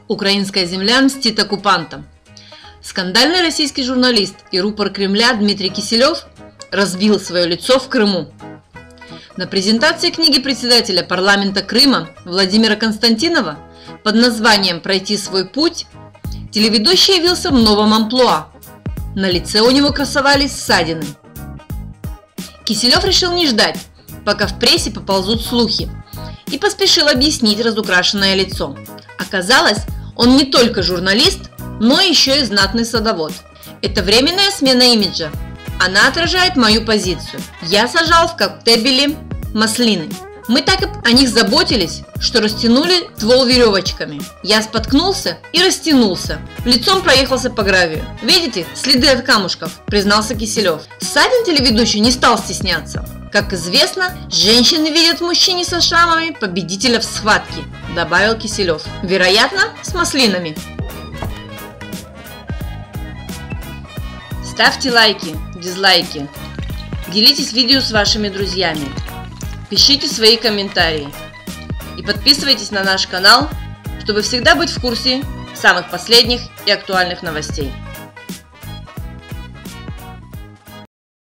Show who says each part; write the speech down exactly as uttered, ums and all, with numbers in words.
Speaker 1: Украинская земля мстит оккупантам. Скандальный российский журналист и рупор Кремля Дмитрий Киселев разбил свое лицо в Крыму. На презентации книги председателя парламента Крыма Владимира Константинова под названием «Пройти свой путь» телеведущий явился в новом амплуа. На лице у него красовались ссадины. Киселев решил не ждать, пока в прессе поползут слухи, и поспешил объяснить разукрашенное лицо. Оказалось, он не только журналист, но еще и знатный садовод. Это временная смена имиджа. Она отражает мою позицию. Я сажал в коктебеле маслины. Мы так о них заботились, что растянули ствол веревочками. Я споткнулся и растянулся. Лицом проехался по гравию. Видите, следы от камушков, признался Киселев. Ссадин телеведущий не стал стесняться. Как известно, женщины видят в мужчине со шрамами победителя в схватке, добавил Киселев. Вероятно, с маслинами. Ставьте лайки, дизлайки. Делитесь видео с вашими друзьями. Пишите свои комментарии. И подписывайтесь на наш канал, чтобы всегда быть в курсе самых последних и актуальных новостей.